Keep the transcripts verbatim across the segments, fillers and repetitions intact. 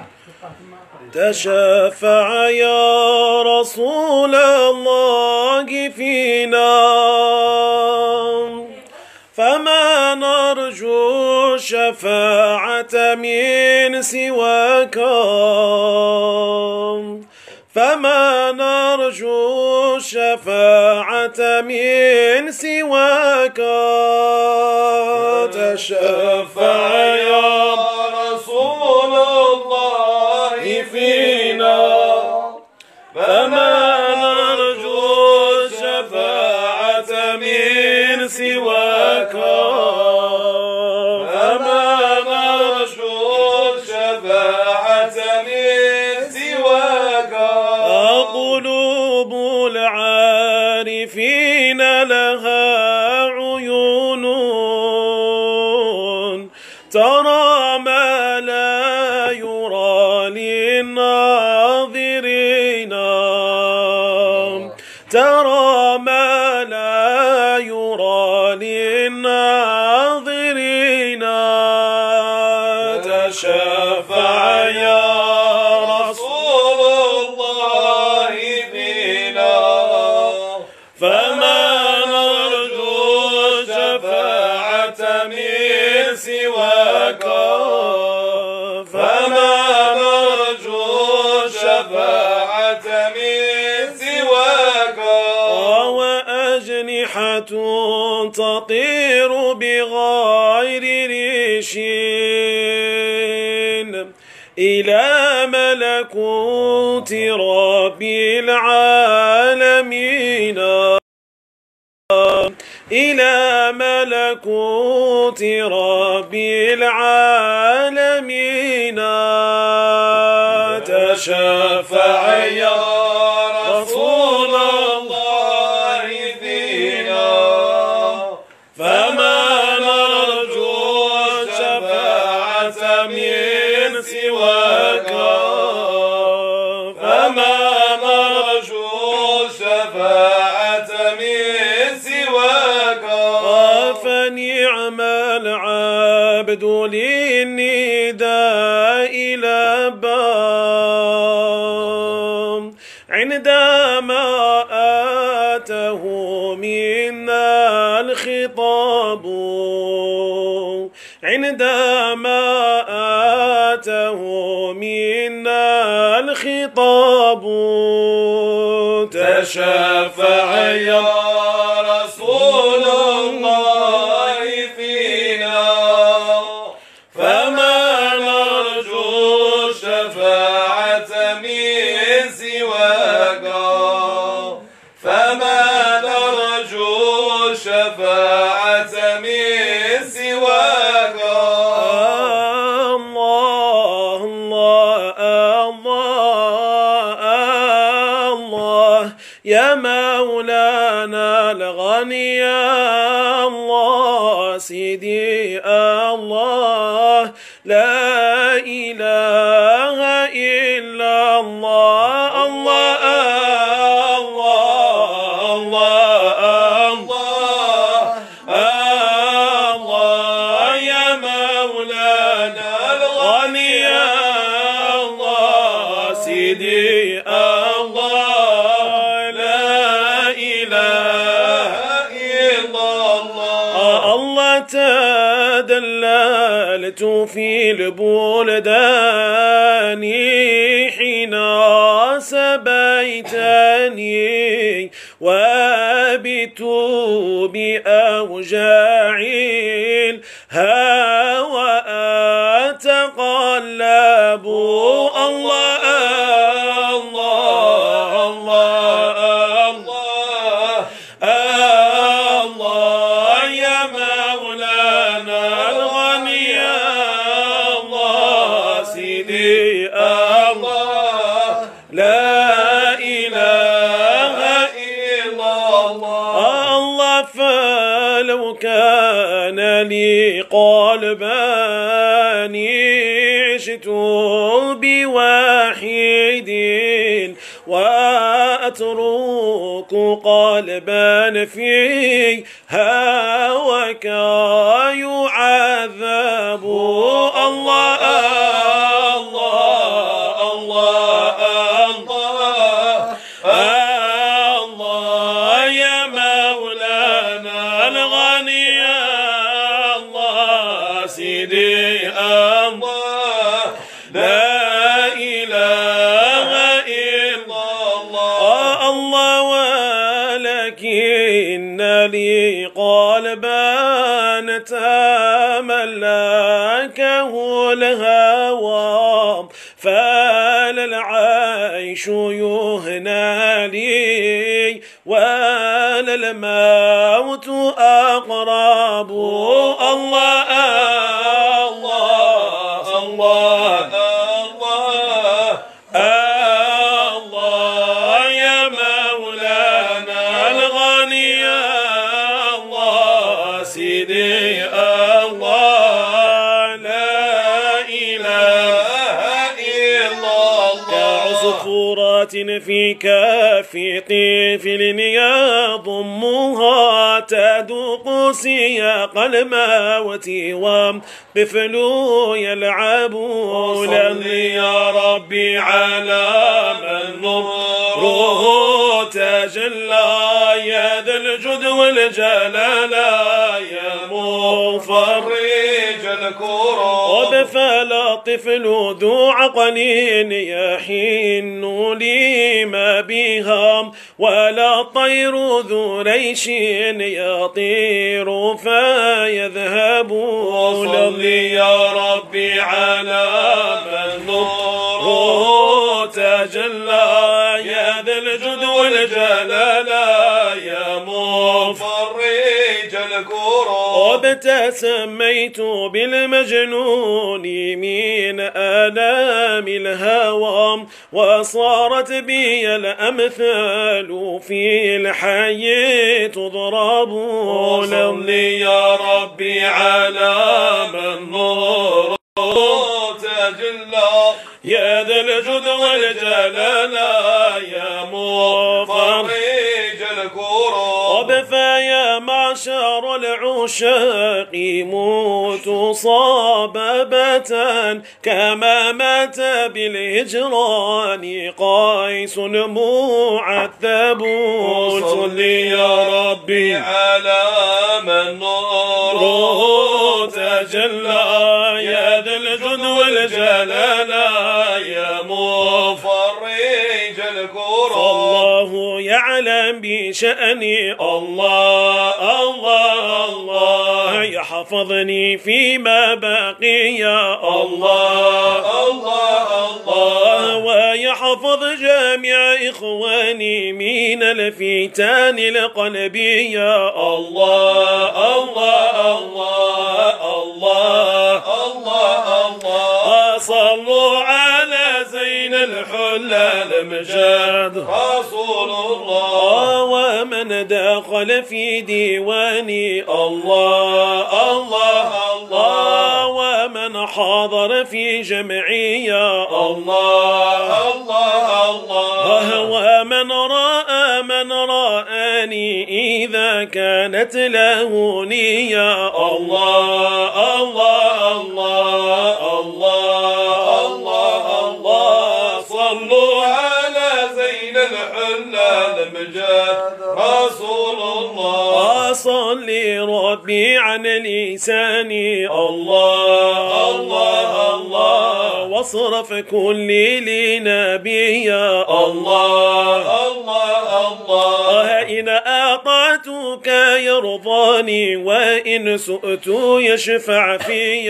تشفع يا رسول الله فينا فما نرجو الشفاعة من سواك فما نرجو الشفاعة من سواك تشفع يا رسول الله فينا فما نرجو الشفاعة من سواك فما نرجو الشفاعة من سواك قلوب العارفين لها عيون ترى ما لا يرى للناظرين ترى ما لا يرى للناظرين تشفع يا رسول الله فينا فما نرجو الشفاعة من سواك فما نرجو الشفاعة من سواك وأجنحة تطير بغير ريش إلى ملكوت رب العالمين إلى ملكوت رب العالمين تشفع يا رسول الله فينا فما نرجو الشفاعة من سواك فما نرجو الشفاعة من سواك فنعم العبد للنداء لبى عندما آته منا الخطاب عندما آته منا الخطاب تشفع يا رسول الله فينا فما نرجو الشفاعة من سواك فما نرجو الشفاعة من سواك الله الله الله الله يا مولانا الغني يا الله سيدي الله لا إله إلا الله الله الله الله الله يا مولانا الغني يا الله سيدي الله لا إله إلا الله الله تدللت في البلدان حين سبيتني وابت بأوجاع الهوى أتقلب الله الله الله الله الله يا مولانا الغني يا الله سيدي الله لا إله إلا الله الله فلو كان لي قلبان عشت بواحد وأترك قلبا في هواك يعذب الله الله فلا العيش يهنى لي ولا الموت أقرب. الله الله الله الله يا مولانا الغني يا الله سيدي الله لا إله إلا الله. كعصفورات في كاف طفل يضمها تذوق سياق الموت وطفل يلعب. صلي يا ربي على من نوره تجلى يا ذا الجود والجلال يا مفرج الكرب. فلا طفل ذو عقل يحن لما بها ولا طير ذو ريش يطير فيذهب. صلي يا ربي على من نوره تجلى يا ذا الجود والجلال يا مفرج الكرب. تسميت بالمجنون من آلام الهوى وصارت بي الأمثال في الحي تضرب. صلي يا ربي على من نوره تجلى يا ذا الجود والجلال يا مفرج الكرب. فيا معشر العشاق موتوا صبابة كما مات بالهجران قيس معذب. صلي يا ربي على من نوره تجلى يا ذا الجود والجلال يا مفرج الكرب. الله يعلم بشأني الله الله الله يحفظني فيما بقي يا الله الله الله ويحفظ جميع إخواني من الفتان القلبية يا الله الله الله الله الله الله. صلوا على زين الحلى المجاد رسول الله ومن دخل في ديواني الله الله الله ومن حضر في جمعي يا الله الله الله ومن رأى من رآني إذا كانت له نية الله الله الله الله الله الله. صلوا على زين الحلى المجاد رسول الله. صلي ربي عن لساني الله الله الله واصرف كل لنبي الله الله الله. إن أطعتك يرضاني وإن سئت يشفع في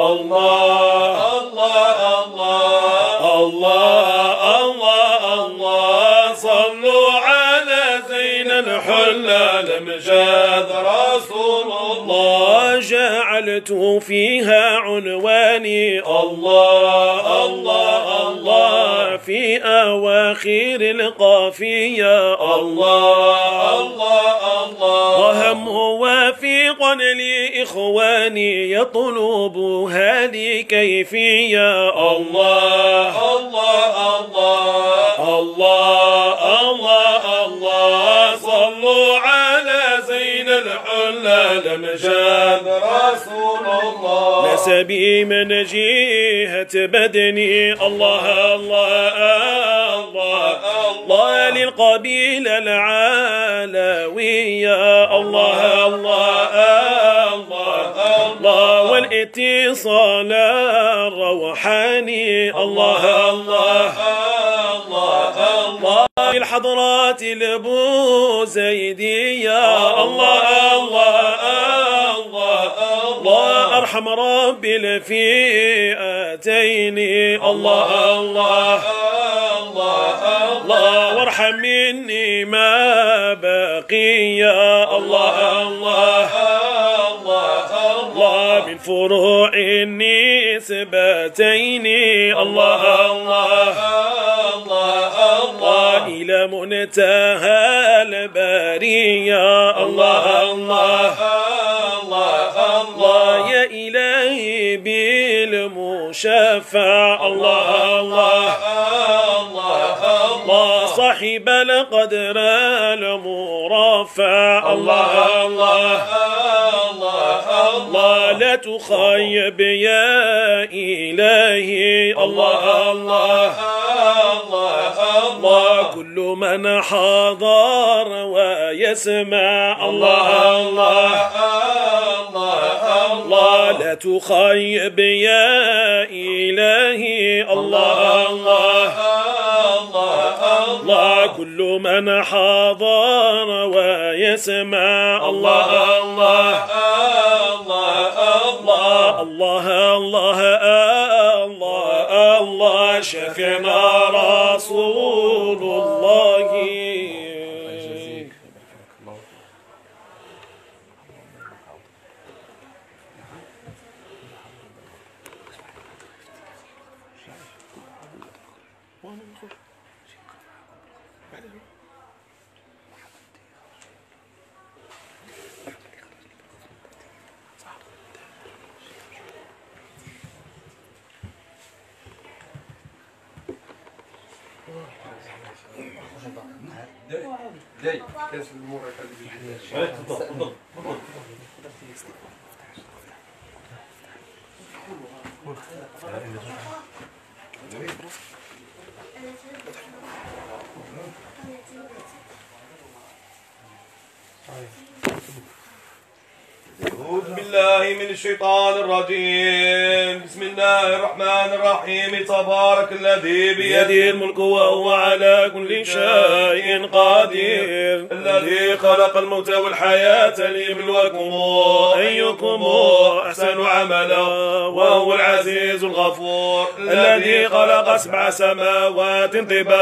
الله الله الله الله الله الله. صلوا على زين الحلى المجاد رسول الله. جعلت فيها عنواني الله الله الله في أواخر القافية الله الله الله. وهم وافق لإخواني يطلبها لي كيفية الله الله الله الله الله الله. صلوا على زين الحلى المجاد رسول الله. نسبي من جهة بدني الله الله الله الله للقبيلة العلوية الله الله الله الله والاتصال الروحاني الله الله الله الله الحضرات البوزيدية الله الله الله الله يا أرحم رب الفئتين الله الله الله وارحم مني ما بقي الله الله الله من فروع النسبتين الله الله الله إلى منتهى البرية الله الله الله يا إلهي بالمشفع الله الله الله صاحب القدر المرفع الله الله الله لا تخيب يا إلهي الله الله الله كل من حضر ويسمع الله الله الله لا تخيب يا إلهي الله الله الله كل من حضر ويسمع الله الله الله الله الله الله الله شفينا رسول الله. جاي كاس المورة هذه تفضل تفضل أعوذ بالله من الشيطان الرجيم. بسم الله الرحمن الرحيم. تبارك الذي بيده الملك وهو على كل شيء قدير، الذي خلق الموت والحياة ليبلوكم أيكم أحسن عملا وهو العزيز الغفور، الذي خلق سبع سماوات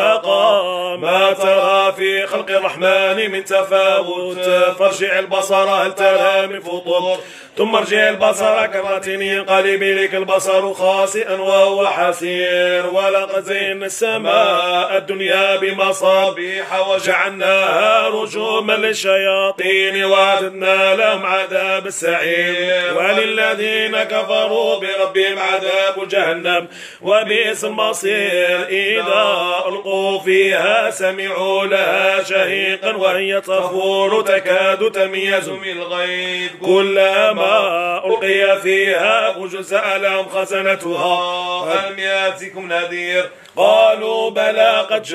طباقا ما ترى في خلق الرحمن من تفاوت، فارجع البصر هل ترى من فطور ثم ارجع البصر كرتين ينقلب إليك البصر خاسئا وهو حسير. ولقد زينا السماء الدنيا بمصابيح وجعلناها رجوما للشياطين وأعتدنا لهم عذاب السعير. وللذين كفروا بربهم عذاب جهنم وبئس المصير. إذا ألقوا فيها سمعوا لها شهيقا وهي تفور تكاد تميز من الغيظ كلما ألقي فيها فوج سألهم خزنتها ألم يأتكم نذير قالوا بلى قد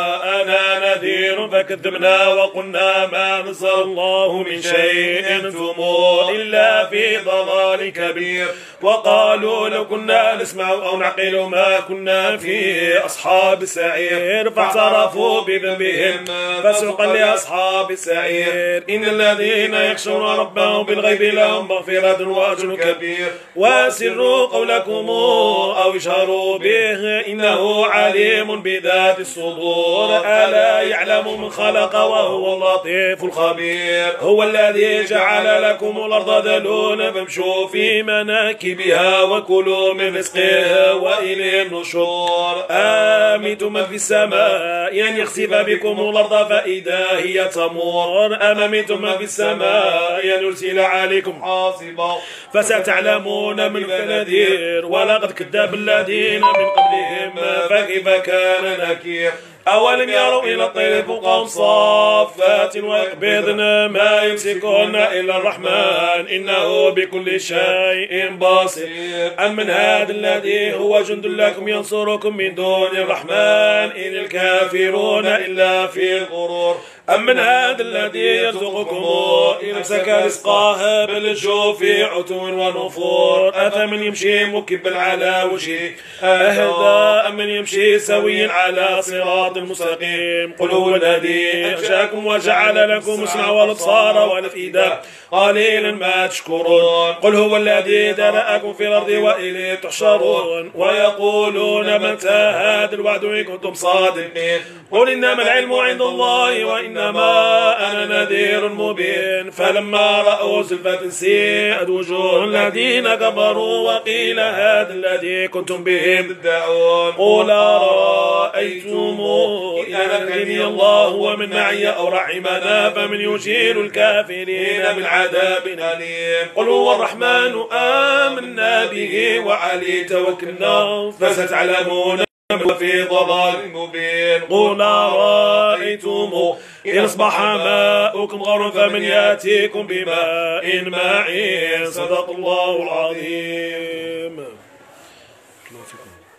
جاءنا نذير فكذبنا وقلنا ما نزل الله من شيء أنتم إلا في ضلال كبير. وقالوا لو كنا نسمع أو نعقل ما كنا في أصحاب السعير فاعترفوا بذنبهم فسوقا لأصحاب السعير. إن الذين يخشون ربهم بالغيب لهم مغفرة وأجر كبير. وأسروا قولكم أو اجهروا به إنه عليم بذات الصدور. ألا يعلم من خلق وهو اللطيف الخبير. هو الذي جعل لكم الأرض ذلولا فامشوا في مناكبها وكلوا من رزقها وإليه النشور. آمنتم من في السماء أن يخسف بكم الأرض فإذا هي تمور أم أمنتم من في السماء أن يرسل عليكم حاصبا فستعلمون من النذير. ولقد كذب الذين من قبلهم فكيف كان نكير. أولم يروا إلى الطير فوقهم صافات ويقبضن ما يمسكون إلا الرحمن إنه بكل شيء بصير. أمن هذا الذي هو جند لكم ينصركم من دون الرحمن إن الكافرون إلا في غرور. أم من هذا الذي يرزقكم إن أمسك رزقه بل لجوا في عتو ونفور أفمن يمشي مكبا على وجهه أهدى أم من يمشي سويا على صراط المستقيم قل هو الذي أنشأكم وجعل لكم السمع والأبصار والأفئدة قليلا ما تشكرون قل هو الذي ذرأكم في الأرض وإليه تحشرون ويقولون متى هذا الوعد إن كنتم صادقين قل إنما العلم عند الله وإنما أنا نذير مبين فلما رأوا زلفة سيئت وجوه الذين كفروا وقيل هذا الذي كنتم به تدعون قل أرأيتم إن أنجني الله ومن معي أو رحمنا فمن يجير الكافرين من عذاب أليم قل هو الرحمن آمنا به وعليه توكلنا فستعلمون في ضلال مبين قل أرأيتم إن أصبح ماؤكم غورا فمن يأتيكم بماء معين صدق الله العظيم.